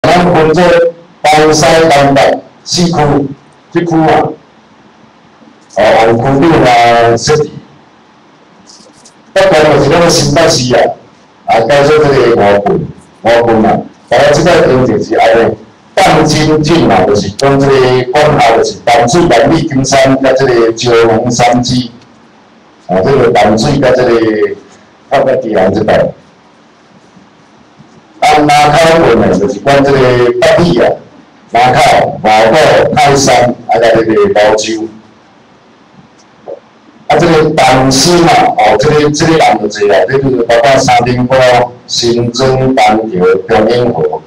咱分做东西南北4区，这区啊，红区长啊设置，北边就是咱个新北市啊，改做这个5郡啊，大家即个定就是安尼。淡金郡嘛，就是讲这个管辖就是淡水、万里、金山，甲这个石龙3支，这个淡水甲这个靠甲基隆这块。南口郡呢，就是管这个北里啊、南口、麻岛、泰山，甲这个泸州。这个淡水嘛，这个人就侪啦，这就是包括三林埔、新庄、东桥、中永和。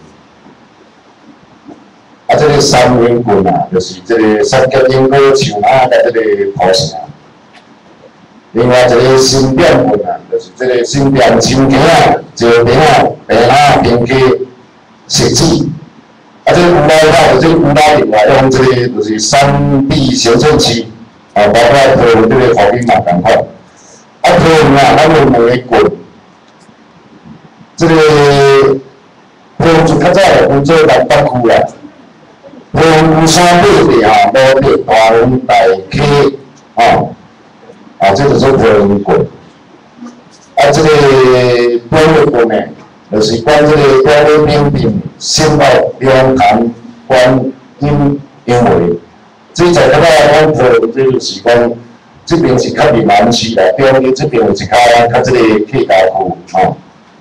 这个三明郡啊，就是这个三角樱果、树仔甲这个土城。另外一个新店郡啊，就是这个新店、新街啊、石坪啊、平仔、平溪、石子。这个乌来口，这个乌来另外用这个就是山地行政区，包括桃园这个附近嘛同款。桃园啊，咱有2个郡，这个桃园就较早分做南北区啦。桃园山北边啊，路边大园大溪，这就是桃园郡。这个北尾郡呢，就是管这个北尾、平平、新澳、龙潭、观音、因为，这在咱讲桃园，这就是讲这边是较闽南区啦，中间这边有一较这个客家区，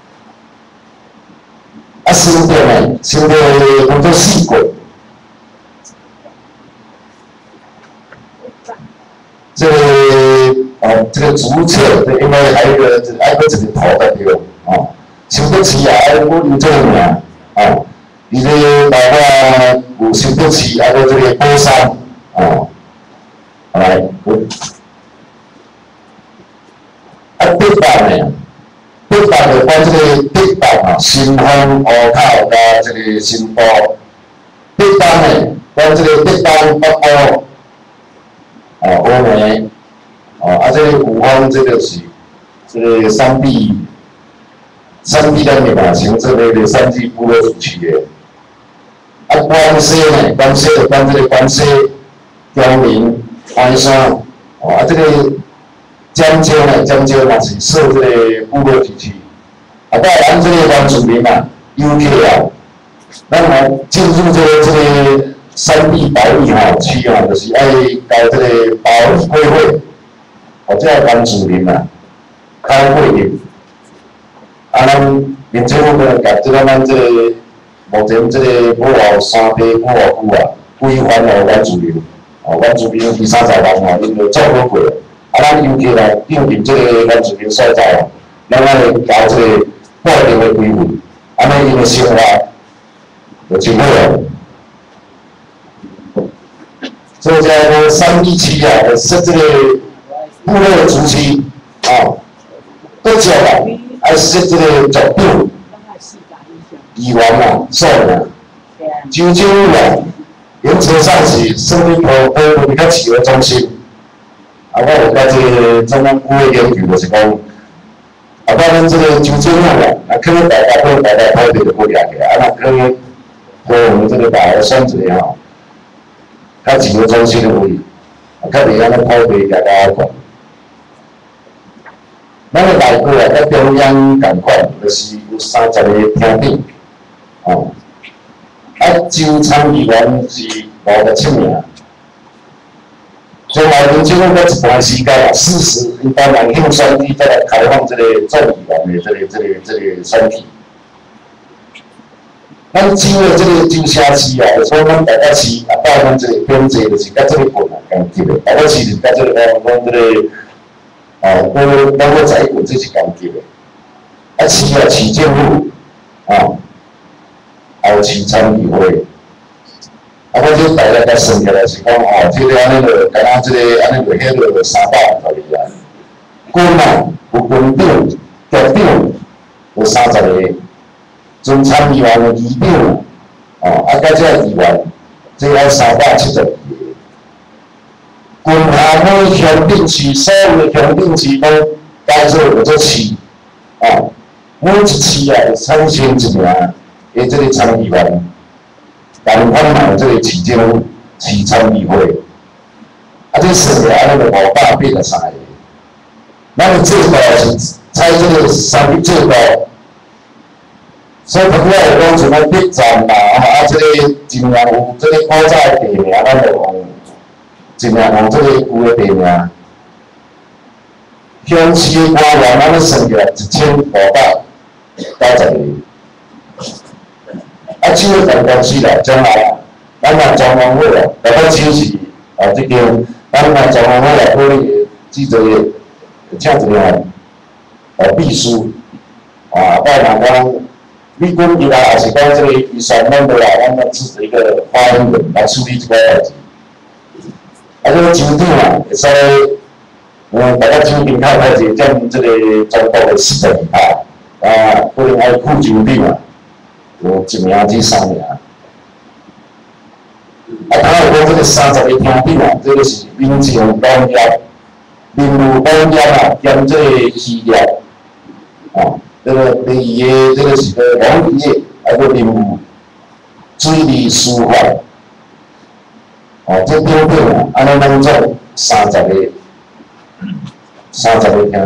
新店呢，新店分做4郡。这个竹册，因为还有一个这个头在对新北市啊，我有这个名伊咧包括有新北市，还有这个高山来，北北呢，北北就管这个北北新丰、湖口甲这个新埔，北东呢管这个北东、北部。峨眉，这个五峰这个是这个山地咱们嘛，像这个山地部落主区的。关西呢，关西就管这个关西、阳明、台山，这个江州呢，江州嘛是设这个部落主区。咱这个原住民嘛 ，UK 啊，咱进入这个。山地保育区就是爱搞这个保育规划，这原住民开会的。咱民政府呢，甲咱这个目前这个保护山地保护区规范原住民，原住民20-30万因就做好过。咱尤其来定定这个原住民所在咱爱搞这个固定的规划，尼因的生活就真好所以在山地区设这个部落主区各少还设这个族长、议员数人，州长原则上是设立比较市的中心。我有甲这个中央部的研究，就是讲，当然这个州长可能大家讨论就不了解，可能我们这个大学选择较市的中心的位，较袂安尼讨论大家讲。咱个内阁甲中央共款，就是有30个厅长，州参议员是57名。将来民政府搁一段时间40因当然向选举再来开放这个众议员的这个选举。咱州的这个州城市所以咱台北市到咱这个边界就是甲这个郡共级的，台北市是甲这个咱这个咱个在郡这是共级的。市政府还有市参议会。我这大家甲算起来是讲这个安尼个，敢若这个安尼个迄个312人，郡有郡长、局长有30个，准参议员有议长甲这议员，这要372个。郡下每乡镇市所有的乡镇市都改做叫做市，每一市产生一名的这个参议员。 但阮嘛有这个市场议会，啊，这算起来那个583个，咱的制度是采这个3级制度。所以，主要讲像咱北站啦，这个尽量有这个古早的地名，咱就用尽量用这个旧的地名。乡市的官员，咱咧算起来1590个。啊，市的办公室啦，将来咱若中央会啦，台北市是这边，咱若中央会啦，可以记者请一个秘书拜若讲。你讲伊啦，也是讲这个预算弄落来，咱要制定一个发言人来处理这个代志。这个州长啊，会使，大家州长较开始将这个中国的12派，可能还有副州长啊，有1名至3名。他有讲这个30个厅长啊，这个是民情农业、林务农业啊，兼这个渔业，这个第二个，这个是个农业，还有林务、水利、司法，这顶顶啊，安尼拢总30个厅长。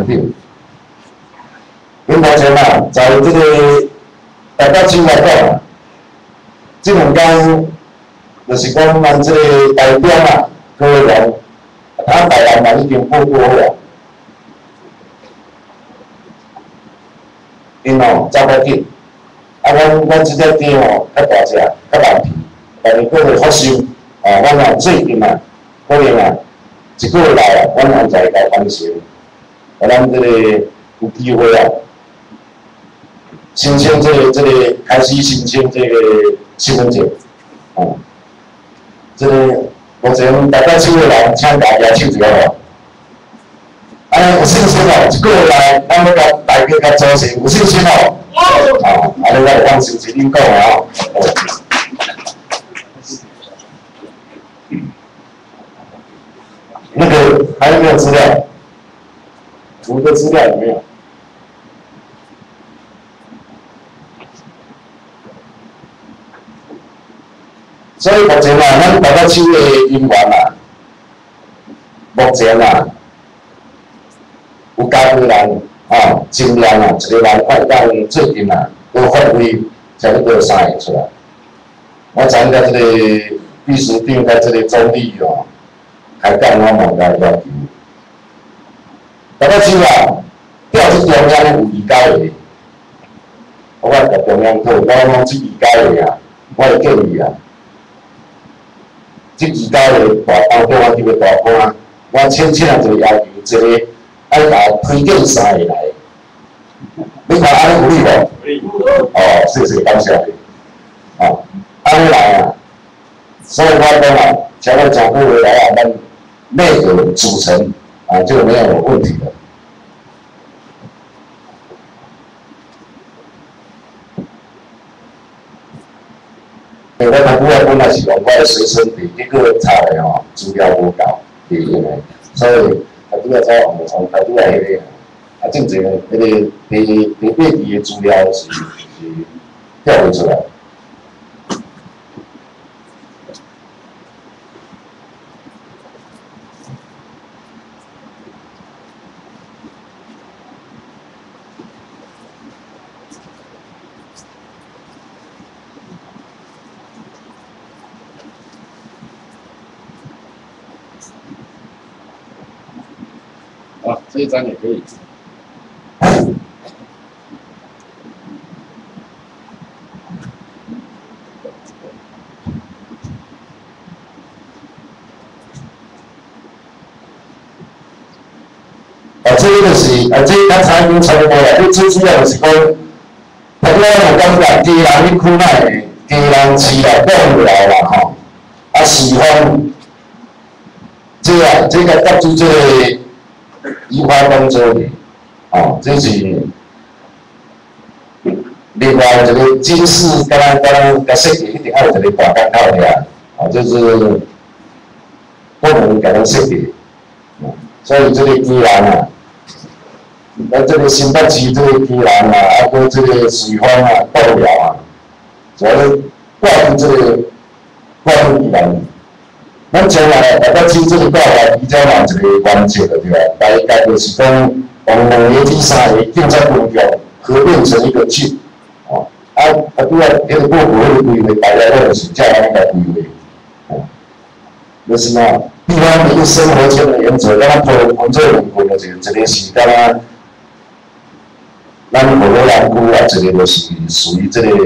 因目前啊，在这个台北市来讲啊，这两天就是讲咱这个台中啊，高雄，台南嘛已经报过了。因走较紧，阮即只店较大只，较难皮，但是佫会发售，阮最近啊，可能1个月内阮安排来完成，咱这个有机会申请这个开始申请这个身份证，这个目前大概7个人，请大家手一下有信心1个月内，咱要甲大家甲组成，有信心你来放心，是恁讲的那个还有没有资料？图的资料有没有？所以目前咱台北市的人员目前有加几人尽量一个人快到最近都发挥才能够3个出来。我知影这个秘书长甲这个总理开讲我嘛甲要求。台北市调去中央有29个，我甲中央讨，我讲这29个我会建议这29个大包中我叫个大官，我浅一个要求，一个爱甲推荐3个来。你看安尼有理无？谢谢感谢你。安尼来所以我讲前面讲过回来咱内阁组成就没有问题了。我台北本来是用我的随身笔，结果查的资料无够，因为所以台北从台北迄个正常迄个第八期的资料是调不出来。这一张也可以。这个就是这刚才已经重播了。你最主要就是讲，台北有感觉，基人你区内基人市内讲了啦市方这个甲住这个移花工作的，这是另外一个警示，甲设计一定要有一个大港口遐，就是不能甲咱设计，所以这个基人咱这个新北市这个基人还有这个水方讲了主要挂住这个挂入宜兰。咱将来大家知这个挂来比较嘛一个关键的对吧？大概就是讲，往2个至3个建设分局合并成一个郡，哦，拄啊，迄个国府迄个规划，大家都是照咱来规划，哦，就是喏，地方民生活圈的原则，咱分做2群，就是一个是干啊，咱河洛人区啊，一个就是属于这个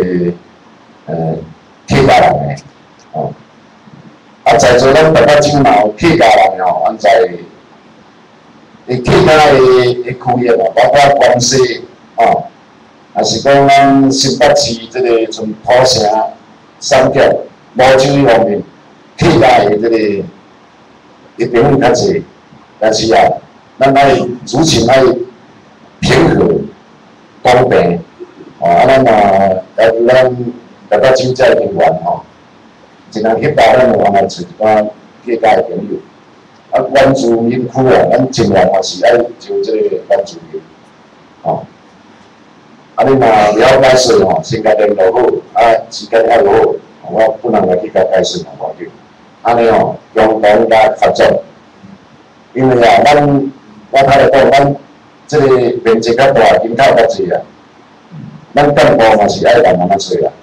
客家人的，哦。在座咱台北州嘛有客家人吼，咱在客家的区域嘛，包括关西哦，也是讲咱新北市这个从土城、三角、蘆洲方面客家的这个朋友较侪，但是啊，咱爱族群爱平和、公平哦，咱台北州这人员吼。尽量去把咱往来找一寡客家的朋友，原住民区啊，咱尽量也是爱就这个原住民，哦，你若了解说吼，先甲联络好，时间还好，我本人来去甲解释无要紧。安尼吼，共同甲合作，因为啊，我头来讲，咱这个面积较大，人口较侪啊，咱干部嘛是爱慢慢找啦。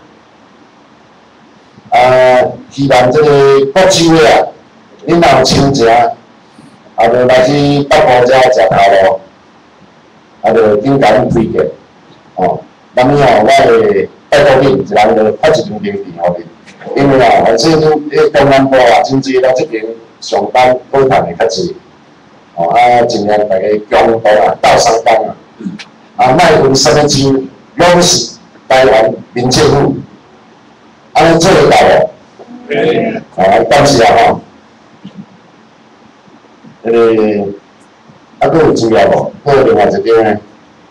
希望这个各州的啊，恁若有亲情，就来去北部遮食头路，就紧甲恁推荐。哦，那么吼，我会拜托恁一人就发一张名片互恁，因为啊，即恁东南部啊，真济咱这边上班好赚的较济。哦，尽量大家共同啊斗相帮啊，莫分什么州，拢是台湾民政府。安尼做得到无？好，感谢吼。佫有资料无？佫有另外一张呢？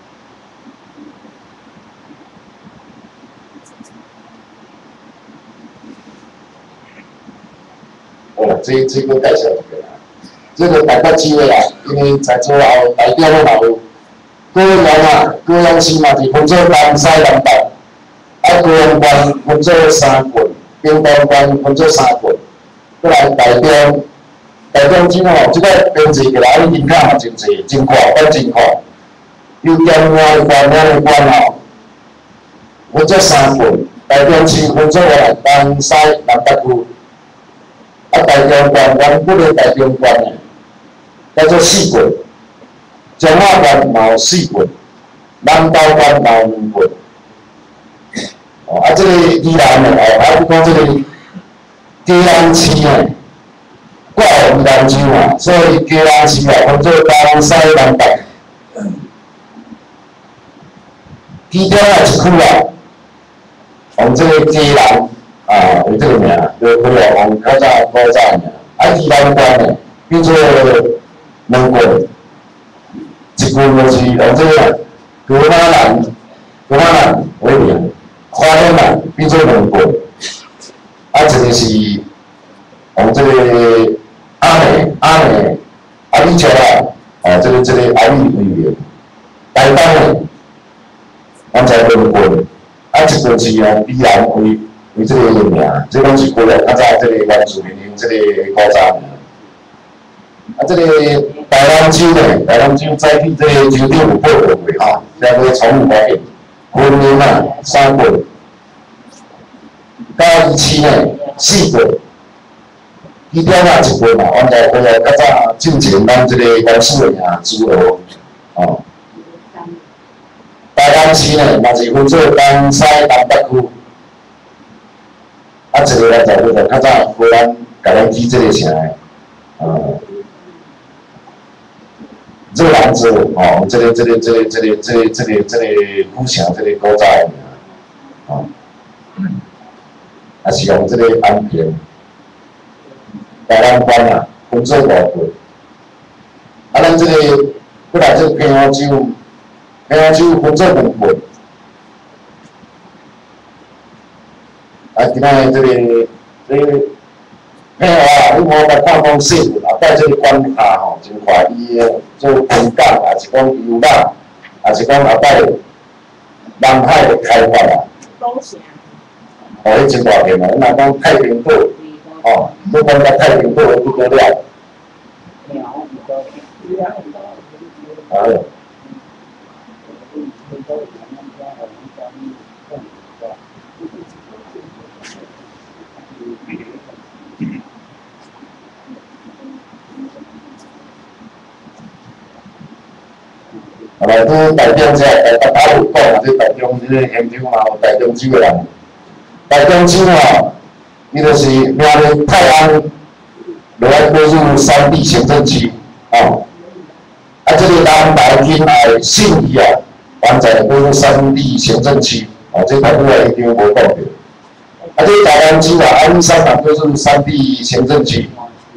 哦，这佫介绍一个啦。这个台北市的啦，因为在座后代表嘛有高雄啊，高雄市嘛是分做东西南北。高雄县分做3郡，屏东县分做3郡，过来台中州吼，即个编制过来，人口嘛真济，真快，真快。有咸湾县、两个县吼，分做3郡，台中市分做东西南北区，台中县原本的台中县呢，叫做4郡，彰化县嘛有4郡，南投县嘛有2郡。哦，这个宜兰的哦，讲这个嘉南市呢，挂宜兰州嘛，所以嘉南市啊，分做东西南北。其中一区啊，用这个嘉南为这个名，就可能用较早名。宜兰县呢，变做2郡，一郡就是用这个格马兰为名。花莲啊，变做2郡，一个是用这个阿美，阿里桥啊，这个阿里为名，台东呢，咱在2郡，一郡是用宜兰为这个名，这拢是过来较早这个原住民用这个古早名。这个台南州呢，台南州早起这个州长有报告过吼，在个宠物方面。昆明啊3郡，嘉义市呢4郡，其中啊1郡嘛，阮在过来较早进前咱这个公司的啊诸罗哦。台南市呢嘛是分做东西南北区，一个咱就较早回咱甲咱记这个啥个热兰州哦，这个古城这个古早的名哦，也是用这个安平、台南县啊分做5郡，咱这个过来这个平湖州分做2郡，今仔这个。嘿啊，你无甲看讲说，带这个管辖吼，真快伊做空港，也是讲游览，也是讲带南海的开发啊。哦，迄真大片啊！若讲太平岛， 哦，不管他太平不得不得了。哎。后来都台中遮，大有讲啊，这台中这个县长嘛，有台中州的人。台中州哦，伊就是命令泰安落来归入山地行政区哦。啊，这个南投县内信义啊，完全归入山地行政区哦，这台北县长无讲到。啊，这台南州啊，安利山也归入山地行政区。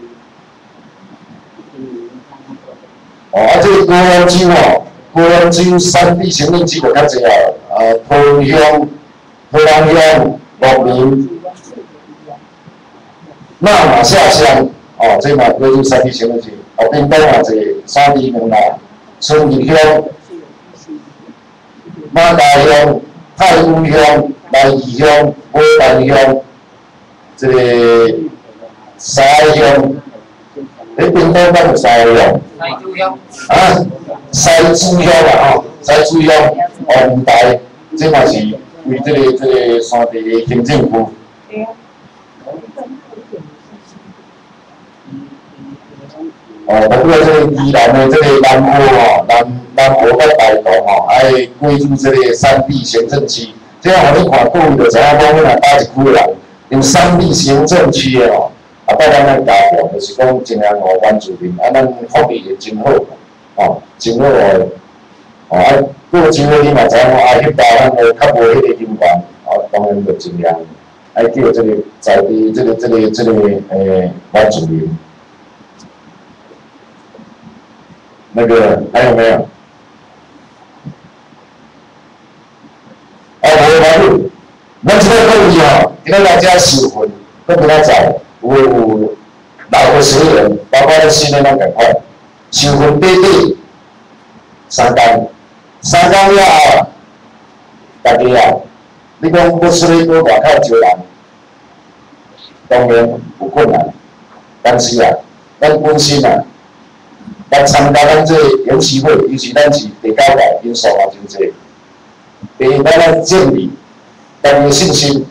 哦，啊，这个高雄州哦。高雄州山地行政区就较济啊，桃园乡、桃园乡、鹿鸣、马下乡，哦，这嘛归入山地行政区。后边讲啊，这三地门啊，春日乡、马家乡、太武乡、南义乡、牡丹乡，这个沙乡，你屏东敢有沙乡？啊？西主乡啊，吼，西主乡、黄台，这嘛是为这个山地的行政区。哦，包括这个宜兰的这个南湖哦，南湖甲台东哦，爱归入这个山地行政区。这样互你看各位就知影讲，阮若搭一区的人，用山地行政区的哦，啊，到咱咱家乡就是讲尽量互原住民，啊，咱福利会真好。哦，真好哦！哦，啊，过真好，你嘛知影啊，迄搭咱个较无迄个人员，哦，当然就尽量爱叫这个在地这个原住民。那个还有没有？无法度，咱即个问题哦，今仔大家收分，搁比较早，有60人，包括咱新的咱共款。收分短3天，3天了后，大家啊，你讲要出去搁外口招人，当然有困难。但是啊，咱本身啊，咱参加咱这游戏会，尤其咱是第9届，人数嘛真济。第一，咱建立家己信心。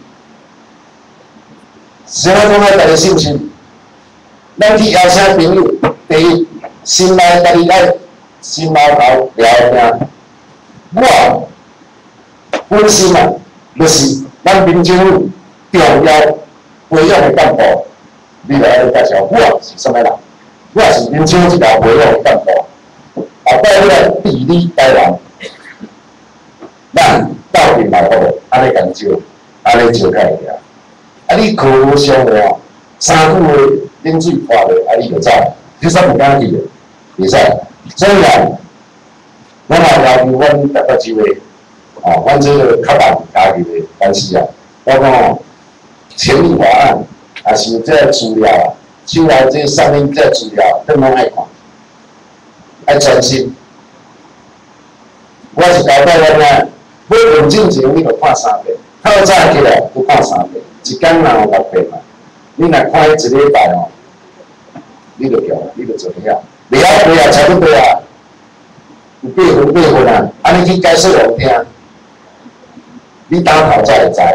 啥物讲爱家己信心？咱去邀请朋友，第一。心内家己爱心毛头聊听，我本身啊，就是咱民政府重要培养的干部，你来介绍我是啥物人？我是民政府一条培养的干部，后摆迄个地理台人，咱斗阵来好，安尼共招，安尼招开个。啊，你考上了哦，3句话冷水泼落，啊，你就走。你说唔敢去的，袂使。虽然我也要求阮逐个机会，哦，阮这个较难加入的，但是啊，我讲哦，签立法案也是有这个资料啊，手内这上面这资料，咱拢爱看，爱专心。我是交代阮啊，要问进前你着看3遍，透早起来要看3遍，一天若有6遍嘛，你若看一礼拜哦。你就强，你就做了，了对啊，差不多啊，有8分啊，安尼去解释互听，你当头才会知。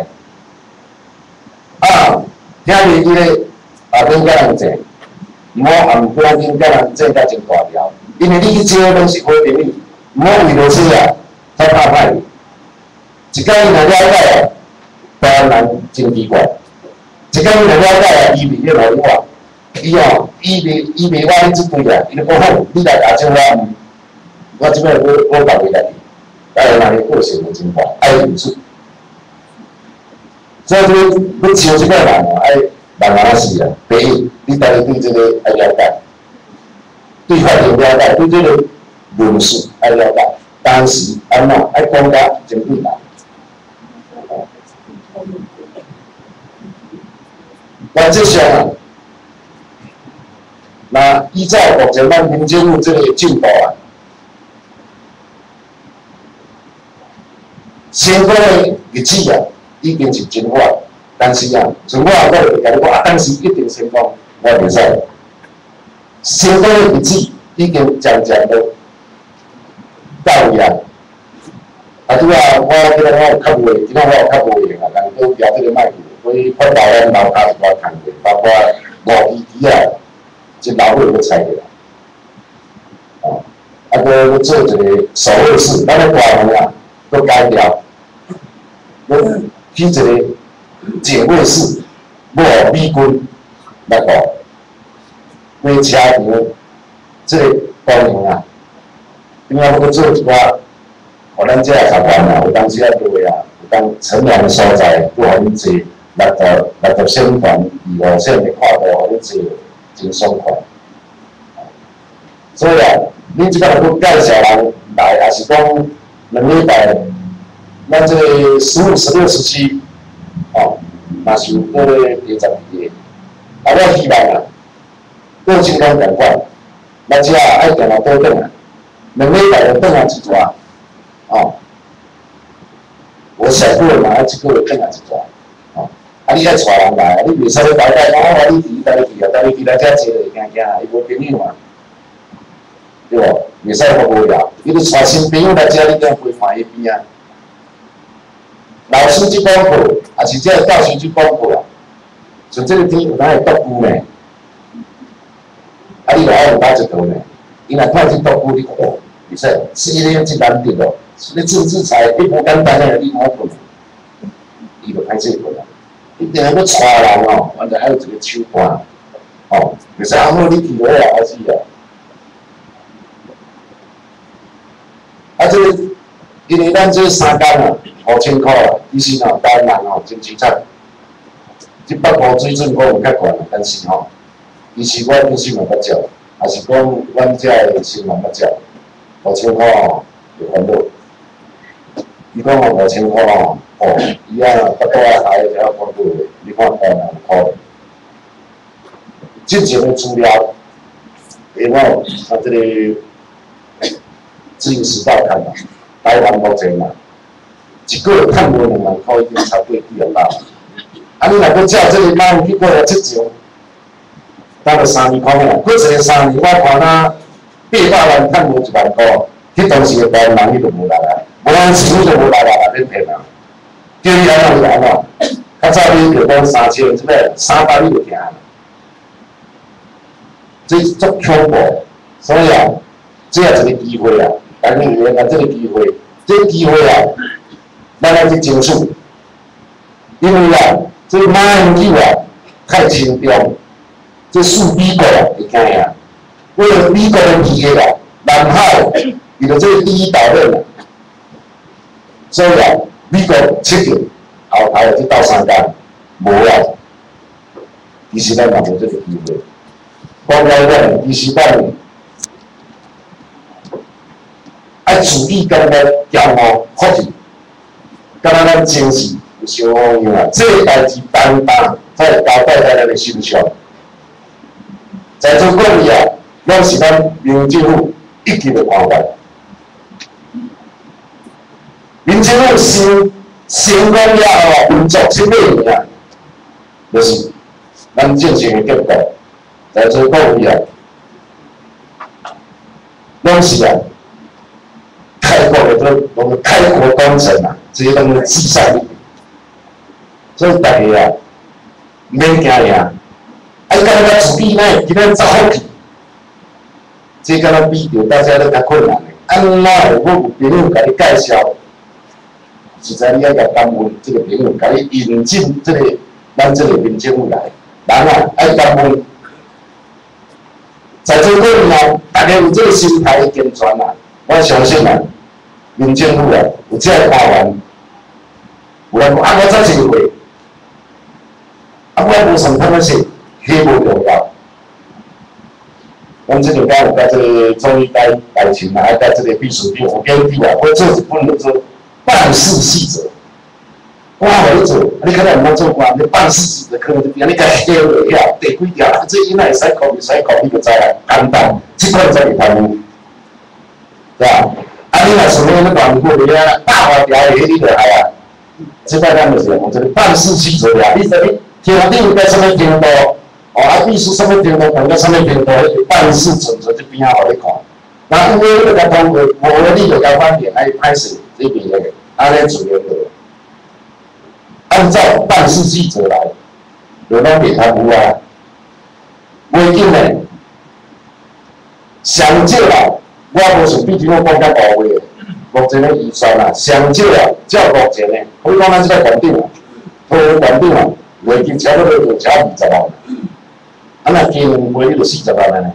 啊，听袂记咧，后边甲人济，毋好暗不要紧甲人济甲真大条，因为你去招拢是好朋友，毋好为落去啊，太怕歹去。一间伊若了解啊，台湾人真奇怪，一间伊若了解啊，伊袂了互你话。伊哦，伊袂我即堆啊，伊就讲好，你来打招我即摆我交袂来去，人个个性就真怪，爱认输。所以要招即个人哦，爱人啊是啊，第一，你家己对这个爱了解，对法律了解，对这个论述爱了解，当时安怎爱讲甲真对啦。原则上啊。那依照目前咱民政府这个进度啊，成功的日子啊，已经是真快。 但是啊，像我甲你讲啊，当时一定成功，我袂使。成功的日子已经渐渐都到位啊。啊，拄啊，我今仔我有较袂，今仔我有较无闲啊，人都调这个麦克，所以看到咱楼骹一寡空过，包括5支支啊，一楼尾要拆起来。哦，啊，搁做一个守卫室，咱咧大门啊，搁改掉，搁起一个警卫室，无美军来搞。规车场这个功能啊，另外搁做一寡，互咱这个学员啊，有当时啊各位啊，有当乘凉的所在，搁互恁坐60线段、25线的跨度，互恁坐真爽快。所以啊，恁即摆若搁介绍人来，也是讲2礼拜，咱这个15、16、17，哦，若是有过第12个，啊，我希望啊。过情况共款，咱只爱定来倒转来，2礼拜就倒来一抓，哦。我下个月嘛，一个月倒来一抓，哦。啊，你爱带人来，你袂使你交代讲我你去，带你去啊，带你去来遮坐就惊惊啊，伊无朋友嘛，对无？袂使好无聊，你著带新朋友来遮，你怎陪伴伊边啊？老师去讲课，也是遮教师去讲课啊，像这个天有哪会独孤呢？啊！你来有打一道呢？伊若看这独孤，你看，袂使，死咧真难得咯。你政治才，你无简单诶，你好困，伊就歹势困啊。你定要带人哦，完就还有一个手段，哦，袂使啊好你去落啊，还是啊。啊，这个因为咱这3天啊，5000块啊，其实哦，台湾人哦真凄惨。这北部水准我有较悬，但是吼。其实我本身嘛捌照，也是讲阮遮诶新人捌照，5000块吼就烦恼。伊讲吼5000块吼，哦，伊啊北岛啊下个才讲过话，你看台湾有可能。之前诶资料，因为我啊这个自由时报看嘛，台湾目前嘛，一个月趁无2万块已经超过2万。啊，你若要照这个卖去过来7兆。到了3年看啊，过一个3年，我看啊800万趁无1万块，迄当时的台湾人伊就无来啊，无人钱就无来啊，免骗啊。叫你安怎就安怎，较早你就讲3000，即个300你就惊啦。这足恐怖，所以啊，这也一个机会啊，但你原来这个机会，这个机会啊，咱要去争取，因为啊，这马英九啊太轻重。这输美国啊，会惊啊！为了美国的利益啊，南海伊就这个第一岛链啊，所以啊，美国7条后台就到3天，无啊。其实咱嘛无这个机会。讲来讲，其实咱爱注意咱个骄傲福气，敢若咱精神有相好样啊。这个代志担当才会交代在咱个身上。在座各位啊，拢是咱民政府一级的官员。民政府成功了后，运作这个年啊，就是咱正常的结果。在座各位啊，拢是啊，开国的我们开国功臣啊，这些拢是记上的。所以大家啊，免惊呀。啊！甲咱自己呢，今仔走好去，这敢若比着大家都较困难的。安怎会我有朋友甲你介绍？实在你要甲单位这个朋友甲你引进这个咱这个民政府来，人啊爱单位。在座各位啊，大家有这个心态的健全啊，我相信啊，民政府啊有这个官员，有人讲啊，我早就会，啊，我无上通个事。迄无重要，阮即个讲有甲即个总理台情啊，还甲即个秘书长、副监长啊，我做一本叫做办事细则。我互你做，你可能毋通做官，你办事细则可能就变，你甲写落遐第几条，这应该会使考，会使考，你就知啦，简单，即款才会贪污，对吧？啊，你若想要你办过你啊，大条条的，迄你就系啊， 即摆咱就是用这个办事记者呀，你听顶在什么程度，必须什么程度，用到什么程度，办事准则就边仔互你看。那有诶，你甲通过，无诶你就甲反映，歹势这边个，安尼自然就按照办事记者来，就拢袂太有啊。袂紧诶，上少啦，我无想比政府讲较到位诶。目前诶预算啊，上少啊，照目前诶，我讲咱即个团长啊，土地团长啊，月经差不多就超20万，啊若加2倍你就40万安尼。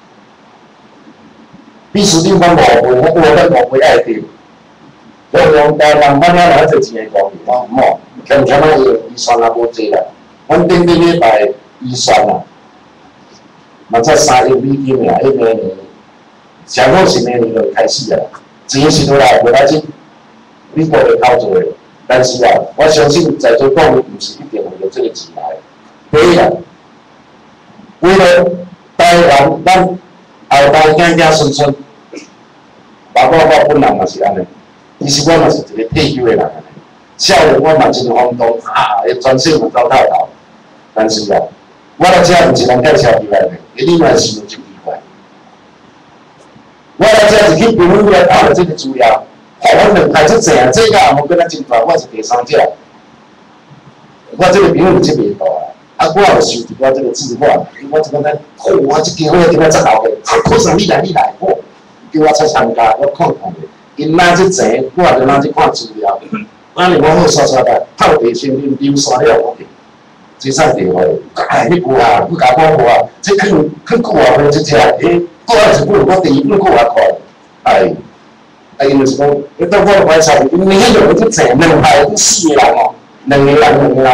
比市长讲5倍，我咱5倍爱着。我用台湾咱遐来做钱诶工我唔好，欠欠啊预算也无济啦。阮顶礼拜预算啊，嘛才3亿美金尔，迄个年上好是年就开始啊。钱是倒来，袂要紧，你都会靠做诶。但是啊，我相信在座各位毋是一定为了这个钱来。第一啊，为了台湾咱后代囝囝孙孙，包括我本人嘛是安尼。其实我嘛是一个退休诶人安尼。少年我嘛真轰动全省嘛走透透。但是啊，我来遮毋是人介绍入来诶，你嘛是就奇怪。我来遮是去评论来讨论这个资料，我两排出济啊，这个也无跟咱真大，我是第三者。我这个评论就袂大啊，我有收伫我这个字画，我这个咱，我这间我今仔10后个，可上你来，我叫我出参加，我看看咧，因哪这钱，我就哪去看资料，安尼我好刷刷来，透地先溜刷了我去，这啥地方？你有啊，不甲我无啊，这去久啊，无这只，过来一本，我第二本过来看，因为是讲，你到我怀查，你迄种就济2排4个人哦，2个人，都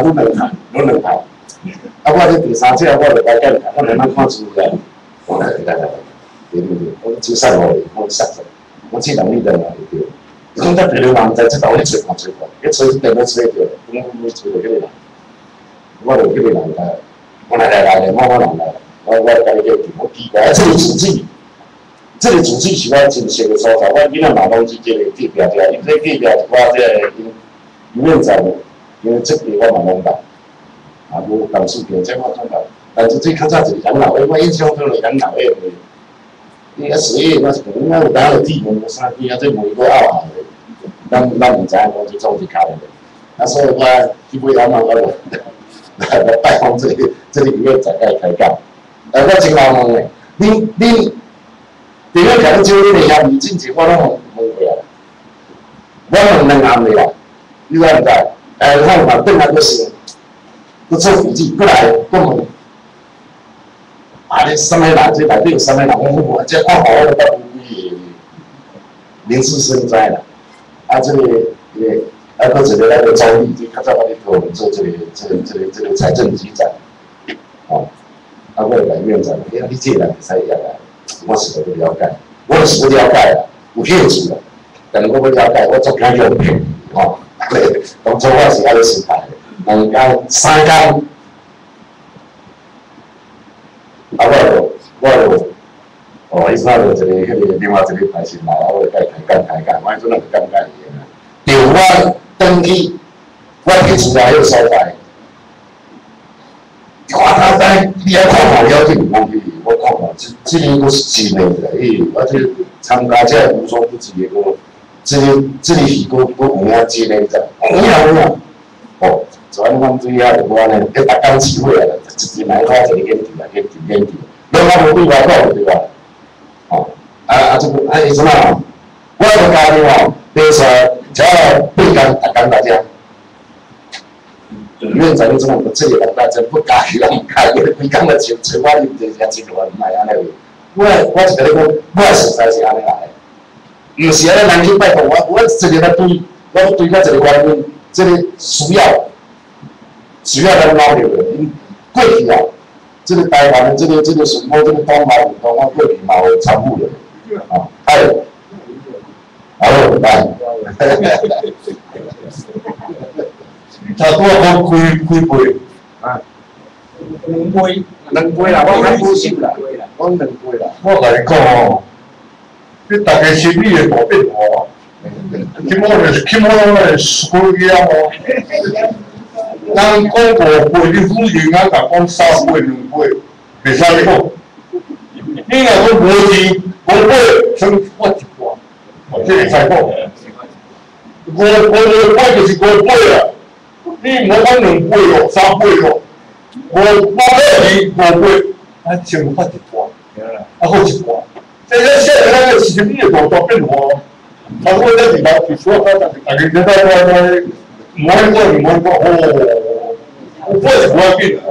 2排，啊，我这第三者，我就来甲你看，我慢慢看资料，对，我13号我60，我这人你等下就对，讲到别的人在这头去吹看，一吹就电都吹着，我吹到迄个人，我就迄个人来，我来，我人来。我甲你叫我奇怪，这个主旨是我真熟的所在。我囡仔嘛拢是这个计标遮，因这计标我这个院长，因为这个我嘛拢捌，无董事长这我总捌。但是这较早是养老的，我印象中是养老的。伊个水我是讲，有当个地门有啥地啊？这门都拗下的，咱毋知影我就总是靠的。所以我去买安怎我拜访这个院长来开讲。我真难问诶，恁第一讲招你哋遐，之前我拢问过啊，我问2暗的啦，你知毋知？我嘛转来个是，去做笔记，过来问，你什么人？这内底有什么人？我这看好我都不会林志生知啦，这个搁一个那个周立，就较早我咧跟我们做这个财政局长，我就来院长，你这个人会使样啊？我是不了解，我是不了解啦，有兴趣啦，但是我不了解，我做惊用骗，当初我是安尼心态，2天3天，我伊啥就一个另外一个排程来，我就甲伊开讲，我迄阵也就感觉伊就我登去，我提出来迄个所在。他在你要看好了解问题，我看好，这个都是真的而且参加这无所不至的个，这个是个有影真的在，有影，昨晚我对遐就我呢，逐工聚会啊，一日来我一个研究，拢我无对外讲对吧？这个什么？我个家庭比如说只要8天，逐工大家。院长你怎么这个人大真不加许人开，规工来找我，你这些钱我唔系安尼。我是跟你讲，我实在是安尼来，唔是安尼人去拜托我这个在对，我对到这个原因，这个需要咱努力的。过去啊，这个台湾的这个什么这个东马运动，我过去嘛有参与的，好，来。我讲几杯2杯啦，我较保守啦，讲2杯啦。我甲你讲你大家心里会大变化。 起码那school 了哦。人讲5倍，你妇人啊，甲讲3倍、2倍，袂使讲。你若讲无钱5倍，算我一半，我这会使讲。5倍就是5倍啦，你唔好讲2倍咯、3倍咯，5倍5倍，啊，先发一半，啊好一半。这现在那个生意大变化，啊，我这地方就说大家觉得我唔好讲哦，我是不要变。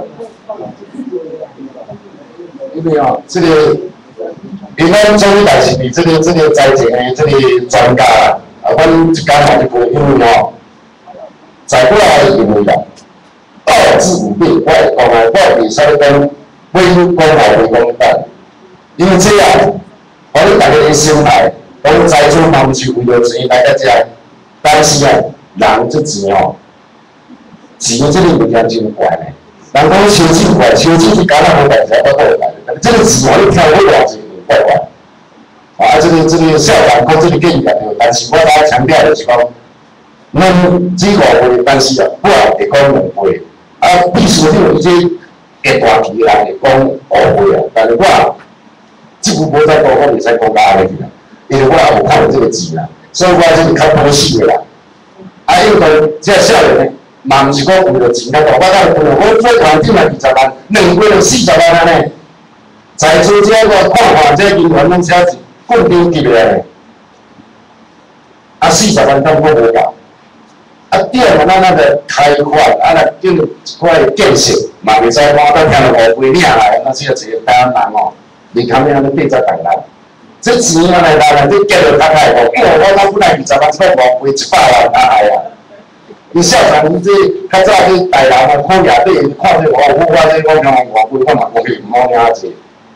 因为啊，这个因咱做的代志比这个财政的这个专家啊，阮一家人就无因为吼，在过来的因为啦，道之无变，我会讲啊，我袂使讲每讲后袂讲等，因为这样。我哋大家嘅心态，讲财主嘛，毋是为了钱来到遮，但是啊，人这钱哦，钱这个物件真怪呢。人讲收钱怪，收钱是敢若无代志，我都有代志。这个钱哦，你跳过偌济怪怪。啊，这个校长讲这个建议也对，但是我大家强调就是讲，咱只5倍，但是啊，我会讲2倍。啊，秘书长伊这个大旗人会讲5倍啊，但是我。这句无再讲，我袂使讲到安尼去啦，因为我也有看到这个字啦，所以我这是较保守的啦。啊，因为这少年呢，嘛毋是讲为了钱较大，我讲为了我做团长嘛20万，2个月40万安尼。在做这个看法，这银行拢写是固定级的呢，啊40万当我无够。啊，第二个咱那个开发，啊那建一块建设，嘛袂使讲到听到5倍领来，那只要一个单人哦。你看面那个变在台南，这钱啊来啦，你结了他开讲，因为我本来20万，这5倍100万哪来啊？你校长你这较早去台南啊，看夜底看这我这我讲5倍，我嘛过去唔好领这。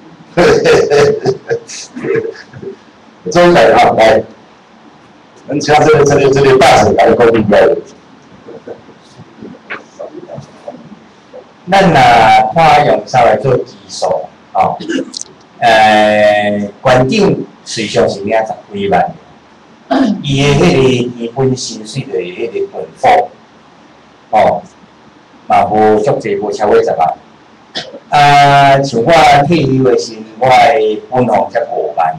总来哈来，咱请这个大臣来讲明白。 咱看用啥来做基数哦？馆长随上是领10几万，伊的迄个基本薪水的迄个本付，哦，嘛无足济，无超过10万。啊，像我退休的时，我的本行才5万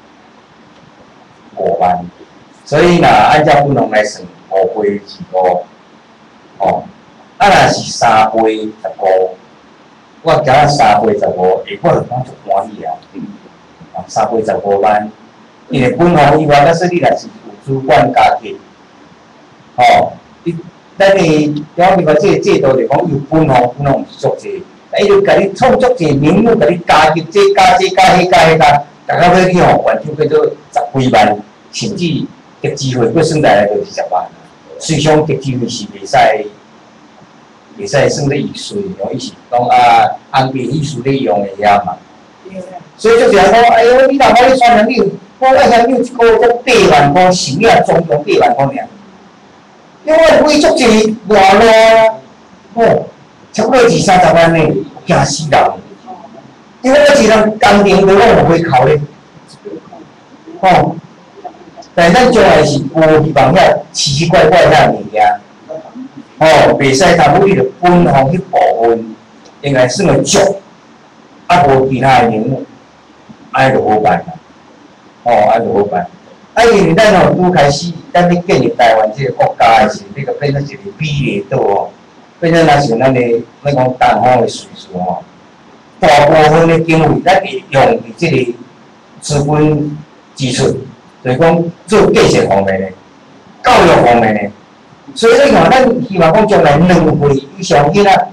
，5万，所以若按照本行来算，5倍15，哦，啊若是3倍15。我今仔3倍15，我就讲足欢喜啊！啊，3倍15万，因为本行以外，假说你若是有主管家庭，吼，咱的讲你讲这个制度就讲有本行毋是足济，伊就甲你创足济名目，甲你加入这加迄加，大家要去吼，完全叫做10几万，甚至得机会，佫算下来就20万。虽想得机会是袂使。袂使算咧易碎，伊是讲啊，安排艺术咧用的遐嘛。所以就是讲，哎呦，你若我咧选人，我爱想你一个月才8万块，成了总共8万块尔。因为我为足济外咯，哦，差不多20-30万呢，惊死人。因为我一人工程都拢有回扣咧，哦，但是咱将来是无希望遐奇奇怪怪遐物件。哦，袂使贪污，你着本行迄部分应该算会足，啊无其他的名目，安尼就好办啦。哦，安尼就好办。啊，因为咱吼拄开始，咱咧建立台湾这个国家的时，你着变成一个比例岛哦，变成若像咱讲东方的叙述吼，大部分的经费咱会用伫这个资本支出，就是讲做建设方面的、教育方面的。所以你看，咱希望讲将来2岁以上囡仔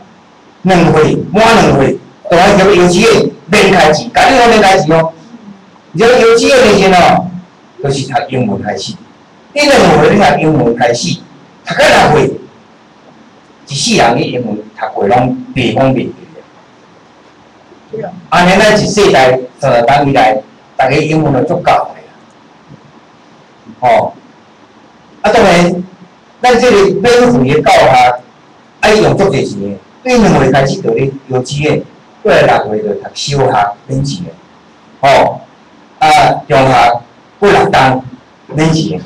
，2岁满2岁，就爱入幼稚园免开钱，家己拢免开钱哦。入幼稚园的时哦，就是读英文开始。你2岁你读英文开始，读到6岁，一世人的英文读过拢袂讲袂记的。安尼咱一世代30当以来，大家英文就足够的啦。哦，啊当然。咱这个免费的教学，爱用足侪钱的。对2岁开始就咧幼稚园，过来6岁就读小学免钱的，哦，啊中学过6档免钱的，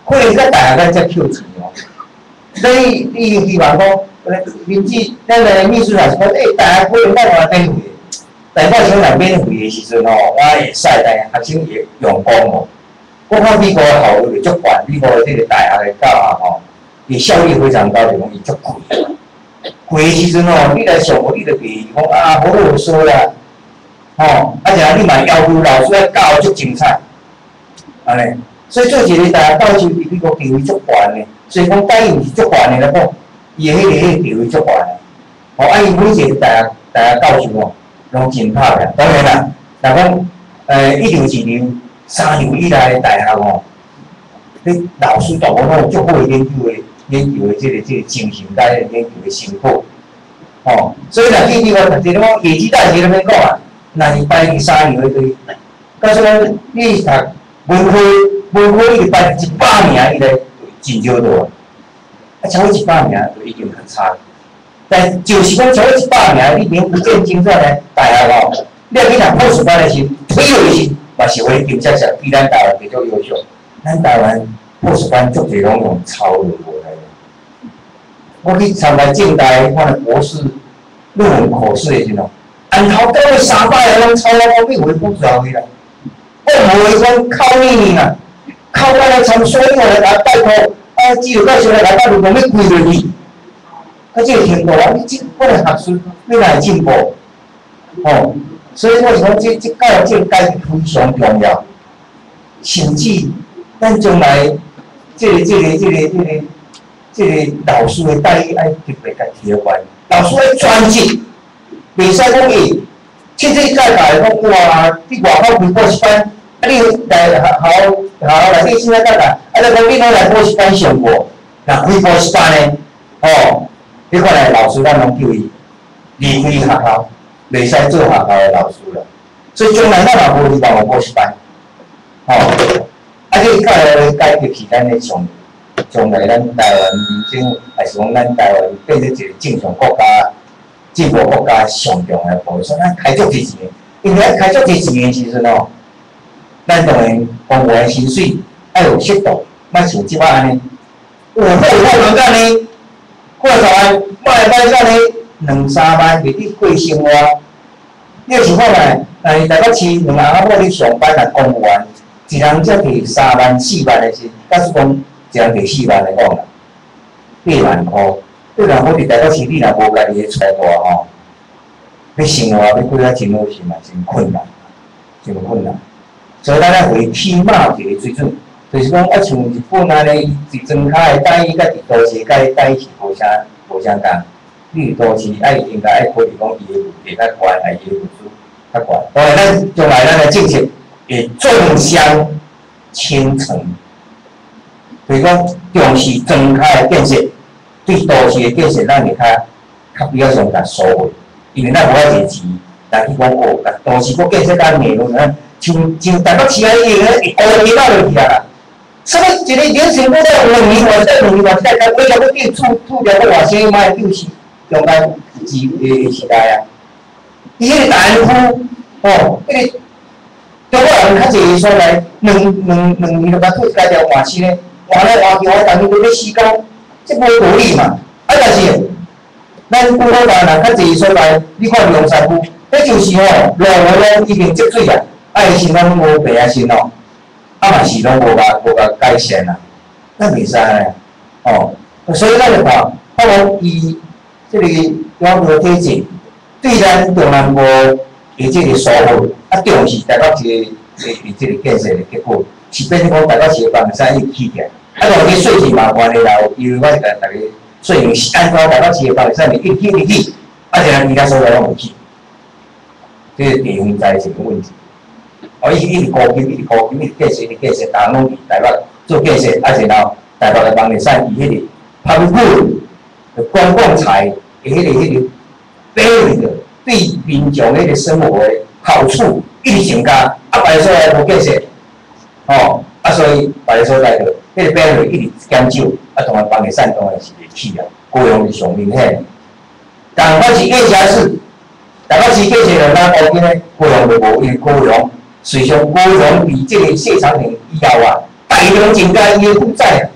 可能咱大学咱才扣钱哦。所以你希望讲，民治咱个秘书老师讲，大学可能咱话免费，但我想来免费的时阵吼，我会使，但学生会用功哦。我看美国的效率足悬，美国的这个大学的教学吼，伊效率非常高，就讲伊足贵。贵的时阵吼，你来上课你就袂讲啊，无啰嗦啦，吼，啊，然后你嘛要求老师来教足精彩，安尼。所以做一个大学教授，伫美国地位足悬的，所以讲待遇是足悬的来讲，伊的迄个地位足悬的。吼，啊，伊每一个大学教授吼，拢真拍拼。当然啦，若讲一流二流、三流以内的大学吼，你老师大部拢有足好的研究的这个精神，甲研究的成果。吼，所以若去美国读这种野鸡大学那边讲啊，那是排第三流的对。告诉讲你读文科伊排100名，伊来真少多啊，超过100名就已经很差。但就是讲超过100名，你名不见经传的大学吼，你要去读博士班的时，退休的时，嘛是会评价上比咱台湾比较优秀。咱台湾博士班足侪拢用抄的过来。我去参加政大看了博士论文考试的时候，按头到尾300个拢抄我笔回不着的啦。我无会讲靠你啦，靠我来参所有来甲拜托，啊，只有教授来甲拜托，讲要跪落去。啊，这个程度啊，我的学术你哪会进步？哦，所以我是讲，这教育这个改革非常重要，甚至咱将来这个老师的待遇要特别甲提高，老师要专职，袂使讲伊，凊彩教大讲哇，你外口开补习班，啊你来学校内底凊彩教大，啊你讲你拢来补习班上过，若开补习班呢，哦，你看来老师咱拢叫伊离开学校，袂使做学校的老师了。所以将来咱也无希望有补习班，哦，啊这教育改革是咱的上。将来咱台湾民众，还是讲咱台湾变成一个正常国家、进步国家上重要的部分，所以咱开足侪钱，因为开足侪钱的时阵哦，咱当然公务员薪水要有适度，莫像即摆安尼，有好能干呢，过10万，摆干呢2-3万，袂去过生活。你有想看唻？台北市2阿某你上班若公务员，一人才摕3万、4万的钱，假使讲。一人摕4万来讲啦，8万块。8万块伫台北市，你若无家己的财大吼，要生活要过啊真好是嘛，真困难，真困难。所以咱要为起码一个水准，就是讲啊，像日本安尼，伫庄脚的待遇，甲伫都市甲的待遇是无啥共。你伫都市爱应该爱考虑讲伊的物价较悬，还是伊的物资较悬。当然，咱将来咱的政策会纵向牵成。就是讲重视庄脚的建设，对都市的建设，咱会较比较上甲疏忽，因为咱无遐侪钱来去讲哦，甲都市国建设咱内容呢，像台北市啊，伊个一高一到落去啊，什么一个年成果在2年或者2年或者在未来要变厝了个偌些卖就是用来时代啊，伊迄个大安区哦，迄个中国人较侪所来两年就甲厝改条换新咧。换来换去，我当年都要死工，这无道理嘛。啊，但是咱古老人较侪所在，你看龙山区，迄就是吼路拢已经积水啊，啊，伊是拢无白啊线哦，啊嘛是拢无甲改善啊，咱袂使咧，哦，所以咱就看，包括伊这个养护体制，对咱中南部的这个疏忽，啊，重视台北市的这个建设的结果。是变成讲台北市的房产伊起起来，啊，落去税是麻烦的啦，因为我是甲大家说明是按照台北市的房产一起，啊，然后其他所在拢有起，这是地方财政的问题。哦，一直高金，一直建设，大家拢伫台北做建设，啊，然后台北的房产以迄个public good 公共财的迄个benefit对民众迄个生活的好处一直增加，啊，别所在无建设。哦，啊，所以别个所在个，迄个变率一直减少，啊，同埋房地产当然是会起啊，高雄是上明显。但我是建设市，台北市建设人哪高金咧，高雄就无，因为高雄，随上高雄比这个市场庭以后啊，大伊就增加伊的负债，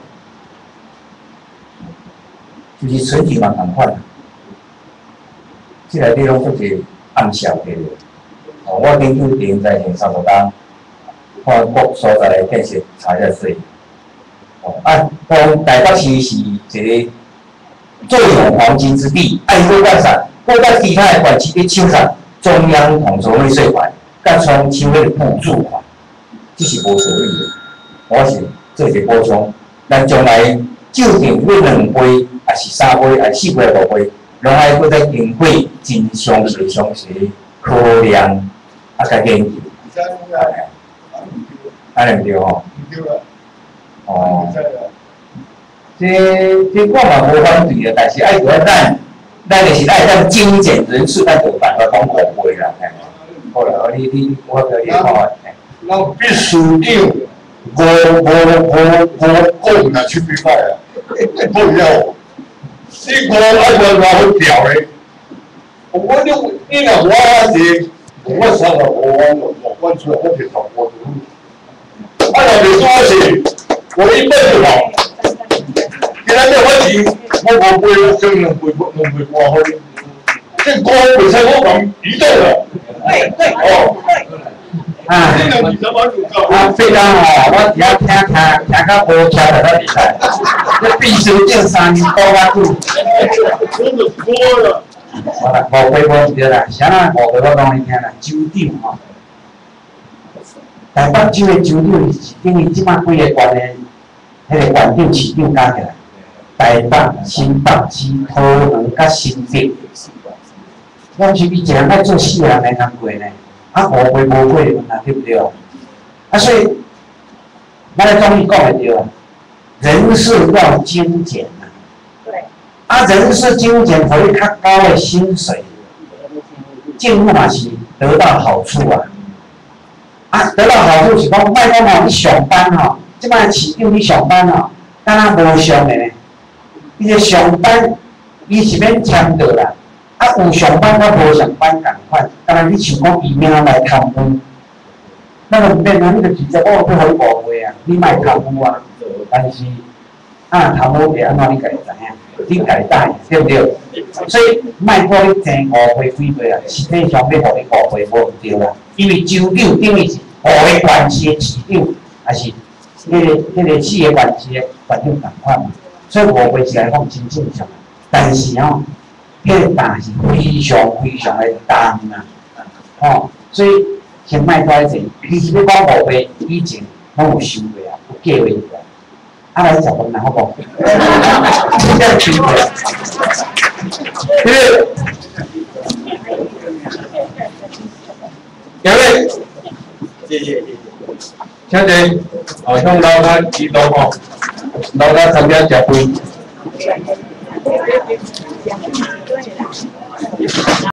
就是存钱嘛同款。即内底拢做者暗笑的。哦，我研究电影在前30天，看各所在的建设查一水。哦，讲台北市是一个最有黄金之地，爱国干啥？各个其他的县市咧抢啥？中央统筹内税款，甲从抢迄个补助款，这是无道理的。我是做一个补充，咱将来就定要2倍，还是3倍，还是4倍、5倍，拢爱搁再经过真详细考量，甲研究。安尼毋对吼？哦。这我嘛无反对啊，但是爱做咱就是爱咱精简人数，咱就办法讲5倍啦。好啦，我叫你看。 咱必须要无讲啦，出去摆啊！不要，你讲爱我好调的，你若我啥个我出来我铁头我啊，若袂做是，我一辈子好。今仔日我钱，我5倍，剩2倍外好。这5倍才我讲移动了。对，哦。 非常好，我只要听到无听就得厉害。这必须定3年多啊度。 真的多了。 好啦，5倍无对啦，啥啦5倍我讲你听啦，州长吼。台北州的州长是等于即摆几个县的，迄个县长、市长加起来，台北、新北市、桃园甲新北，我是比一人爱做4人的工过呢。5倍无倍嘛，对不对？所以，咱的中医讲的对啊，人事要精简啊。对。人事精简，可以较高的薪水，进入嘛是得到好处啊。得到好处是讲，莫讲哦，你上班吼，即摆市长你上班吼，敢若无上的呢？伊个上班，伊是免签到啦。有上班甲无上班共款，当然你想讲移民来贪污，那个免啊，你就直接我要互你5倍啊，你莫贪污啊。但是贪污会安怎你家己知影，你家己答应对不对？所以莫讲你挣5倍几倍啊，实际上要互你5倍无毋对啦，因为州长等于是5个县市的市长，还是迄个4个县市的县长共款嘛，所以5倍是来讲真正常，但是吼。迄个担是非常的重啊！所以先莫拖一你是要讲5倍，以前拢有想过啊，有计划过。来10分人好讲，你这样听过？各位，谢谢。请坐，向老家祈祷吼，老家参加食饭。